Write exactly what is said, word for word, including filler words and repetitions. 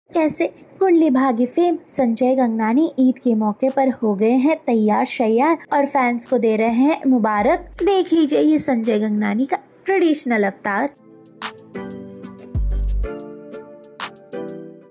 कैसे कुंडली भाग्य फेम संजय गंगनानी ईद के मौके पर हो गए हैं तैयार शैयार और फैंस को दे रहे हैं मुबारक। देख लीजिए ये संजय गंगनानी का ट्रेडिशनल अवतार।